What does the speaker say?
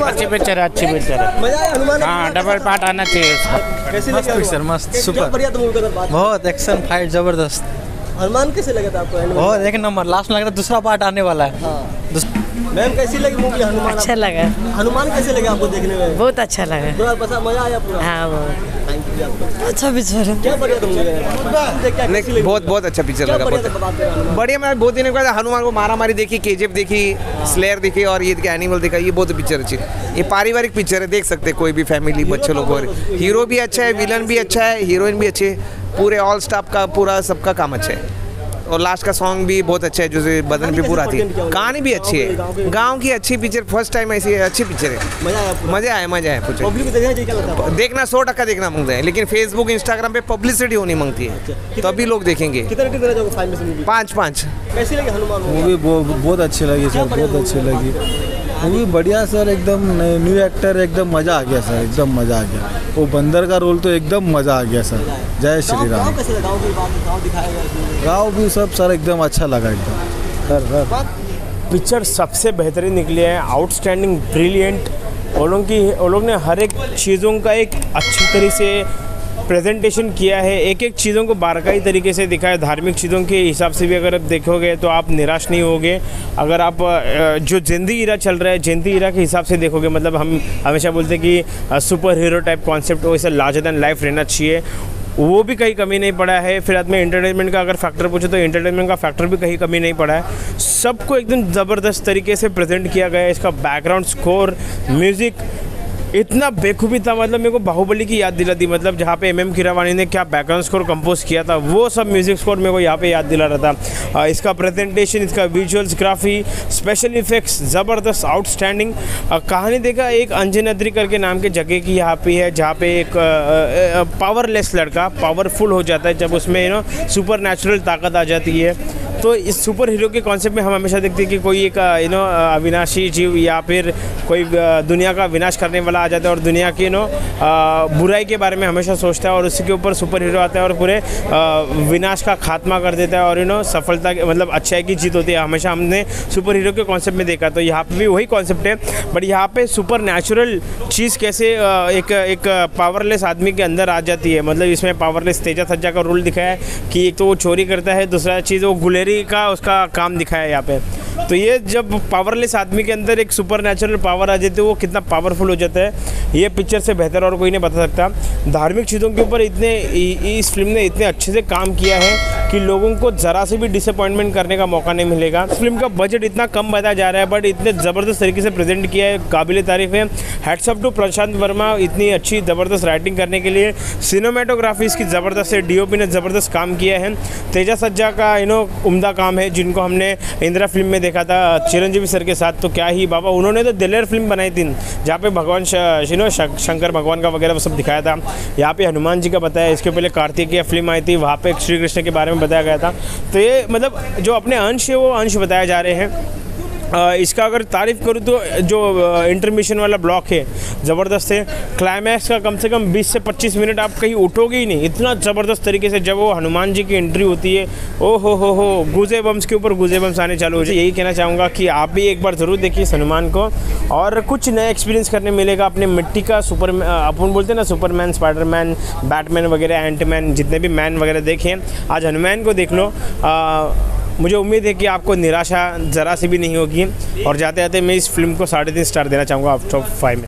अच्छी पिक्चर है, अच्छी पिक्चर है। मजा आया हनुमान? हाँ, डबल पार्ट आना चाहिए उसका। कैसी लगी पिक्चर? मस्त, सुपर, बढ़िया। तो मूवी का बहुत एक्शन फाइट जबरदस्त। हनुमान कैसे लगा था आपको? बहुत एक नंबर। लास्ट में लग रहा दूसरा पार्ट आने वाला है। मैम कैसी लगी मूवी हनुमान? अच्छा लगा। हनुमान कैसे लगा आपको देखने में? बहुत अच्छा लगा। पूरा मजा आया पूरा? हाँ बहुत अच्छा पिक्चर है। क्या बढ़िया तुम? बहुत अच्छा पिक्चर लगा। बढ़िया। मैं बहुत दिन बाद हनुमान को मारा मारी देखी, केजीएफ देखी, स्लेयर देखी और ये एनिमल देखा। ये बहुत पिक्चर अच्छी। ये पारिवारिक पिक्चर है, देख सकते कोई भी फैमिली बच्चे लोग। और हीरो भी अच्छा है, विलन भी अच्छा है, हीरोइन भी अच्छी है, पूरे ऑल स्टाफ का पूरा सबका काम अच्छा है। और लास्ट का सॉन्ग भी बहुत अच्छा है, जो बदन पे पूरा आती है। कहानी भी अच्छी है, गांव की अच्छी पिक्चर। फर्स्ट टाइम ऐसी अच्छी पिक्चर है। मजा आया कुछ। देखना 100% देखना मांगते हैं, लेकिन फेसबुक इंस्टाग्राम पे पब्लिसिटी होनी मांगती है, तभी लोग देखेंगे। 5-5। कैसी लगी हनुमान मूवी? बहुत अच्छी लगी सर, बहुत अच्छी लगी मूवी। बढ़िया सर, एकदम न्यू एक्टर, एकदम मज़ा आ गया सर, एकदम मज़ा आ गया। वो बंदर का रोल तो एकदम मज़ा आ गया सर। जय श्री राम। गाँव भी सब सर एकदम अच्छा लगा एकदम सर। पिक्चर सबसे बेहतरीन निकली है, आउटस्टैंडिंग, ब्रिलियंट। वो लोग ने हर एक चीज़ों का एक अच्छी तरह से प्रेजेंटेशन किया है, एक एक चीज़ों को बारकाई तरीके से दिखाया। धार्मिक चीज़ों के हिसाब से भी अगर आप देखोगे तो आप निराश नहीं होगे। अगर आप जो जयंती इरा चल रहा है, जयंती इरा के हिसाब से देखोगे, मतलब हम हमेशा बोलते हैं कि सुपर हीरो टाइप कॉन्सेप्ट वैसे लार्जर दैन लाइफ रहना चाहिए, वो भी कहीं कमी नहीं पड़ा है। फिर बाद में एंटरटेनमेंट का अगर फैक्टर पूछो तो एंटरटेनमेंट का फैक्टर भी कहीं कमी नहीं पड़ा है। सबको एकदम ज़बरदस्त तरीके से प्रेजेंट किया गया है। इसका बैकग्राउंड स्कोर, म्यूज़िक इतना बेखूबी था, मतलब मेरे को बाहुबली की याद दिला दी। मतलब जहाँ पे MM कीरावानी ने क्या बैकग्राउंड स्कोर कंपोज किया था, वो सब म्यूज़िक स्कोर मेरे को यहाँ पे याद दिला रहा था। इसका प्रेजेंटेशन, इसका विजुअल्स, ग्राफी, स्पेशल इफेक्ट्स ज़बरदस्त, आउटस्टैंडिंग। कहानी देखा एक अंजनाद्री करके नाम के जगह की यहाँ पे है, जहाँ पे एक पावरलेस लड़का पावरफुल हो जाता है जब उसमें सुपर नेचुरल ताकत आ जाती है। तो इस सुपर हीरो के कॉन्सेप्ट में हम हमेशा देखते हैं कि कोई एक अविनाशी जीव या फिर कोई दुनिया का विनाश करने वाला आ जाता है और दुनिया की बुराई के बारे में हमेशा सोचता है, और उसी के ऊपर सुपर हीरो आता है और पूरे विनाश का खात्मा कर देता है और सफलता मतलब अच्छाई की जीत होती है। हमेशा हमने सुपर हीरो के कॉन्सेप्ट में देखा, तो यहाँ पे भी वही कॉन्सेप्ट है, बट यहाँ पे सुपर नेचुरल चीज़ कैसे एक पावरलेस आदमी के अंदर आ जाती है। मतलब इसमें पावरलेस तेजा सज्जा का रोल दिखाया है कि एक तो वो चोरी करता है, दूसरा चीज़ वो गुलेरी का उसका काम दिखाया है यहाँ पे। तो ये जब पावरलेस आदमी के अंदर एक सुपर नेचुरल पावर आ जाती है, वो कितना पावरफुल हो जाता है, ये पिक्चर से बेहतर और कोई नहीं बता सकता। धार्मिक चीज़ों के ऊपर इस फिल्म ने इतने अच्छे से काम किया है कि लोगों को ज़रा से भी डिसअपॉइंटमेंट करने का मौका नहीं मिलेगा। इस फिल्म का बजट इतना कम बताया जा रहा है, बट इतने ज़बरदस्त तरीके से प्रेजेंट किया है, काबिल तारीफ़ है। Hats off to Prashant Varma, इतनी अच्छी ज़बरदस्त राइटिंग करने के लिए। सिनेमेटोग्राफी इसकी ज़बरदस्त है, DOP ने ज़बरदस्त काम किया है। तेजा सज्जा का उम्दा काम है, जिनको हमने इंदिरा फिल्म में देखा था चिरंजीवी सर के साथ, तो क्या ही बाबा, उन्होंने तो दिलेर फिल्म बनाई थी जहाँ पे भगवान शंकर भगवान का वगैरह वो सब दिखाया था। यहाँ पे हनुमान जी का बताया, इसके पहले कार्तिकेय फिल्म आई थी, वहाँ पे श्री कृष्ण के बारे में बताया गया था। तो ये मतलब जो अपने अंश है वो अंश बताए जा रहे हैं। इसका अगर तारीफ़ करूँ तो जो इंटरमिशन वाला ब्लॉक है ज़बरदस्त है। क्लाइमैक्स का कम से कम 20 से 25 मिनट आप कहीं उठोगे ही नहीं, इतना ज़बरदस्त तरीके से जब वो हनुमान जी की एंट्री होती है, ओ हो गूजे बम्स के ऊपर गूजे बम्स आने चालू हो जाए। यही कहना चाहूँगा कि आप भी एक बार ज़रूर देखिए इस हनुमान को, और कुछ नया एक्सपीरियंस करने मिलेगा। अपने मिट्टी का अपन बोलते हैं ना, सुपरमैन, स्पाइडरमैन, बैटमैन वगैरह, एंटमैन, जितने भी मैन वगैरह देखें, आज हनुमान को देख लो। मुझे उम्मीद है कि आपको निराशा ज़रा सी भी नहीं होगी, और जाते जाते मैं इस फिल्म को 3.5 स्टार देना चाहूँगा आउट ऑफ 5 में।